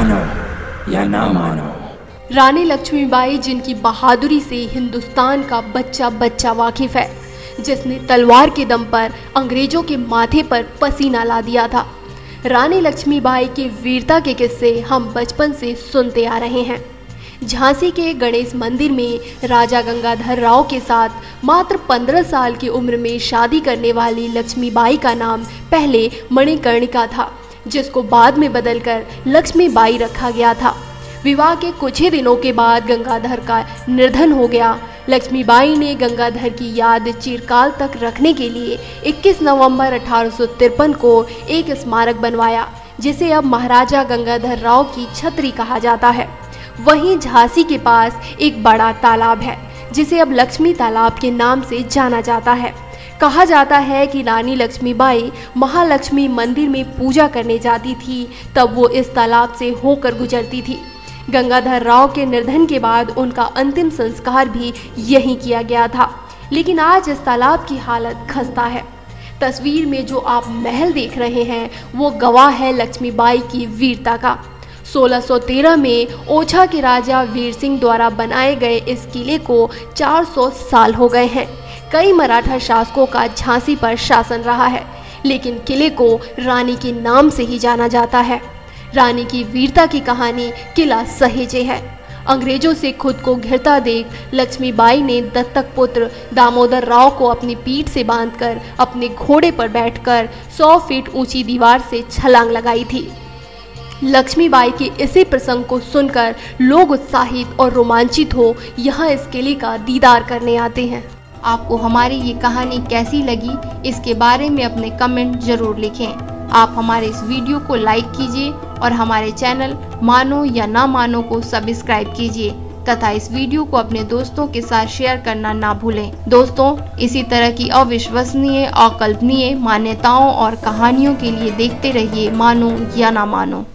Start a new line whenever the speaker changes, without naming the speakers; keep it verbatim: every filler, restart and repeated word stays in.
मानो या ना मानो।
रानी लक्ष्मीबाई, जिनकी बहादुरी से हिंदुस्तान का बच्चा बच्चा वाकिफ है, जिसने तलवार के दम पर अंग्रेजों के माथे पर पसीना ला दिया था। रानी लक्ष्मीबाई के वीरता के किस्से हम बचपन से सुनते आ रहे हैं। झांसी के गणेश मंदिर में राजा गंगाधर राव के साथ मात्र पंद्रह साल की उम्र में शादी करने वाली लक्ष्मीबाई का नाम पहले मणिकर्णिका था, जिसको बाद में बदलकर लक्ष्मीबाई रखा गया था। विवाह के कुछ ही दिनों के बाद गंगाधर का निधन हो गया। लक्ष्मीबाई ने गंगाधर की याद चिरकाल तक रखने के लिए इक्कीस नवंबर अठारह सौ तिरपन को एक स्मारक बनवाया, जिसे अब महाराजा गंगाधर राव की छतरी कहा जाता है। वहीं झांसी के पास एक बड़ा तालाब है, जिसे अब लक्ष्मी तालाब के नाम से जाना जाता है। कहा जाता है कि रानी लक्ष्मीबाई महालक्ष्मी मंदिर में पूजा करने जाती थी, तब वो इस तालाब से होकर गुजरती थी। गंगाधर राव के निधन के बाद उनका अंतिम संस्कार भी यहीं किया गया था। लेकिन आज इस तालाब की हालत खस्ता है। तस्वीर में जो आप महल देख रहे हैं वो गवाह है लक्ष्मीबाई की वीरता का। सोलह सौ तेरह में ओछा के राजा वीर सिंह द्वारा बनाए गए इस किले को चार सौ साल हो गए हैं। कई मराठा शासकों का झांसी पर शासन रहा है, लेकिन किले को रानी के नाम से ही जाना जाता है। रानी की वीरता की कहानी किला सहेजे है। अंग्रेजों से खुद को घिरता देख लक्ष्मीबाई ने दत्तक पुत्र दामोदर राव को अपनी पीठ से बांधकर अपने घोड़े पर बैठकर सौ फीट ऊंची दीवार से छलांग लगाई थी। लक्ष्मीबाई के इसी प्रसंग को सुनकर लोग उत्साहित और रोमांचित हो यहाँ इस किले का दीदार करने आते हैं।
आपको हमारी ये कहानी कैसी लगी, इसके बारे में अपने कमेंट जरूर लिखें। आप हमारे इस वीडियो को लाइक कीजिए और हमारे चैनल मानो या ना मानो को सब्सक्राइब कीजिए तथा इस वीडियो को अपने दोस्तों के साथ शेयर करना ना भूलें। दोस्तों, इसी तरह की अविश्वसनीय, अकल्पनीय मान्यताओं और कहानियों के लिए देखते रहिए मानो या ना मानो।